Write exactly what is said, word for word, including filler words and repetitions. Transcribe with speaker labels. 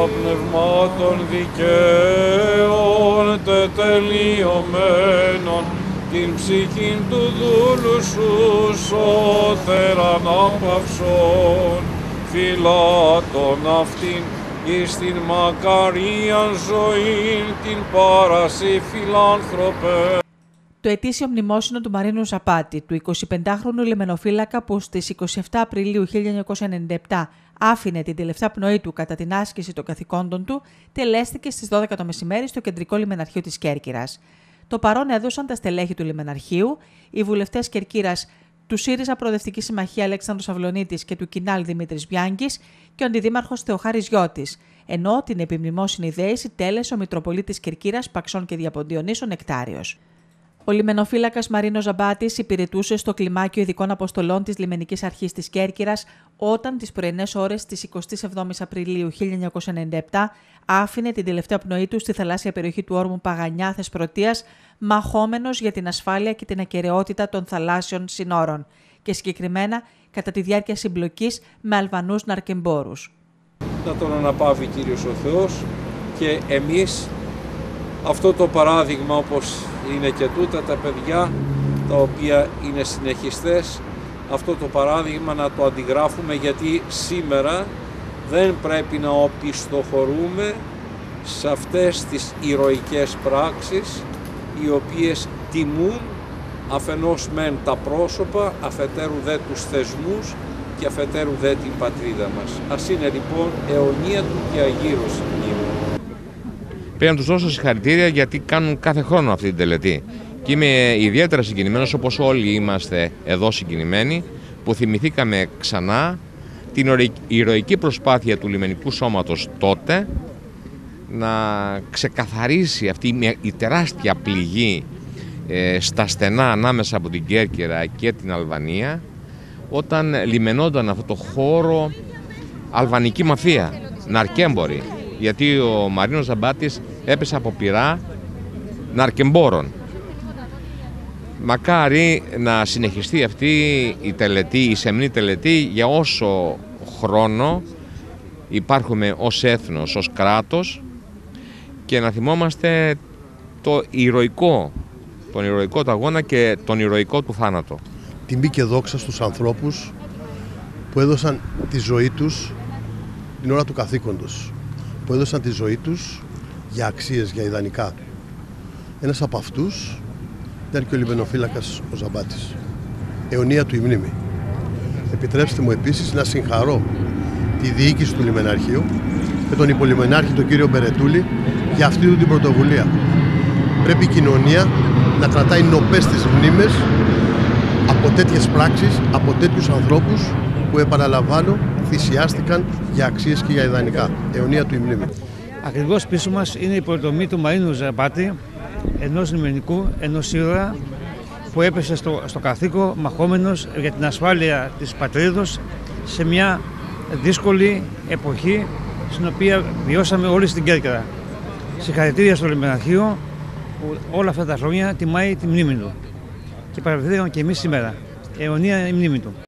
Speaker 1: πνευμάτων δικαίων τετελειωμένων, την ψυχήν του δούλου σου σώτεραν απαυσών, φυλάτων αυτήν εις την μακαρίαν ζωήν την πάραση φιλάνθρωπε.
Speaker 2: Το ετήσιο μνημόσυνο του Μαρίνου Ζαμπάτη, του εικοσιπεντάχρονου λιμενοφύλακα που στις εικοστή εβδόμη Απριλίου χίλια εννιακόσια ενενήντα επτά άφηνε την τελευταία πνοή του κατά την άσκηση των καθηκόντων του, τελέστηκε στις δώδεκα το μεσημέρι στο κεντρικό λιμεναρχείο της Κέρκυρας. Το παρόν έδωσαν τα στελέχη του λιμεναρχείου, οι βουλευτές Κερκύρας του ΣΥΡΙΖΑ Προοδευτική Συμμαχία Αλέξανδρος Αυλωνίτης και του Κινάλ Δημήτρης Μπιάνκης και ο αντιδήμαρχος Θεοχάρης Γιώτης, ενώ την επιμνημόσυνη δέηση τέλεσε ο Μητροπολίτης Κερκύρας Παξών και Διαποντιονύσων Νεκτάριος. Ο λιμενοφύλακας Μαρίνος Ζαμπάτης υπηρετούσε στο κλιμάκιο ειδικών αποστολών της Λιμενικής Αρχής της Κέρκυρας όταν τις πρωινές ώρες της εικοστής εβδόμης Απριλίου χίλια εννιακόσια ενενήντα επτά άφηνε την τελευταία πνοή του στη θαλάσσια περιοχή του όρμου Παγανιά Θεσπρωτείας, μαχόμενος για την ασφάλεια και την ακεραιότητα των θαλάσσιων συνόρων και συγκεκριμένα κατά τη διάρκεια συμπλοκής με Αλβανούς ναρκεμπόρους.
Speaker 1: Να τον αναπαύει Κύριος ο Θεός και εμείς αυτό το παράδειγμα, όπως είναι και τούτα τα παιδιά τα οποία είναι συνεχιστές, αυτό το παράδειγμα να το αντιγράφουμε, γιατί σήμερα δεν πρέπει να οπισθοχωρούμε σε αυτές τις ηρωικές πράξεις οι οποίες τιμούν αφενός μεν τα πρόσωπα, αφετέρου δε τους θεσμούς και αφετέρου δε την πατρίδα μας. Ας είναι λοιπόν αιωνία του και αγύρωση μνήμη.
Speaker 3: Πρέπει να τους δώσω συγχαρητήρια γιατί κάνουν κάθε χρόνο αυτή την τελετή. Και είμαι ιδιαίτερα συγκινημένος, όπως όλοι είμαστε εδώ συγκινημένοι, που θυμηθήκαμε ξανά την ηρωική προσπάθεια του λιμενικού σώματος τότε να ξεκαθαρίσει αυτή η τεράστια πληγή ε, στα στενά ανάμεσα από την Κέρκυρα και την Αλβανία, όταν λιμενόταν αυτό το χώρο αλβανική μαφία, ναρκέμποροι. Γιατί ο Μαρίνος Ζαμπάτης έπεσε από πυρά ναρκεμπόρων. Μακάρι να συνεχιστεί αυτή η τελετή, η σεμνή τελετή, για όσο χρόνο υπάρχουμε ως έθνος, ως κράτος, και να θυμόμαστε το ηρωικό, τον ηρωικό του αγώνα και τον ηρωικό του θάνατο.
Speaker 4: Τιμή και δόξα στους ανθρώπους που έδωσαν τη ζωή τους την ώρα του καθήκοντος, που έδωσαν τη ζωή τους για αξίες, για ιδανικά. Ένας από αυτούς ήταν και ο λιμενοφύλακας ο Ζαμπάτης. Αιωνία του η μνήμη. Επιτρέψτε μου επίσης να συγχαρώ τη διοίκηση του λιμεναρχείου και τον υπολιμενάρχη τον κύριο Μπερετούλη για αυτή του την πρωτοβουλία. Πρέπει η κοινωνία να κρατάει νοπές τις μνήμες από τέτοιες πράξεις, από τέτοιους ανθρώπους που, επαναλαμβάνω, θυσιάστηκαν για αξίες και για ιδανικά. Αιωνία του η μνήμη.
Speaker 5: Ακριβώς πίσω μας είναι η προτομή του Μαρίνου Ζαμπάτη, ενός λιμενικού, ενός ήρωα που έπεσε στο, στο καθήκο μαχόμενος για την ασφάλεια της πατρίδος σε μια δύσκολη εποχή στην οποία βιώσαμε όλοι στην Κέρκυρα. Συγχαρητήρια στο λιμεναρχείο που όλα αυτά τα χρόνια τιμάει τη μνήμη του και παραβρεθήκαμε και εμείς σήμερα. Αιωνία η μνήμη του.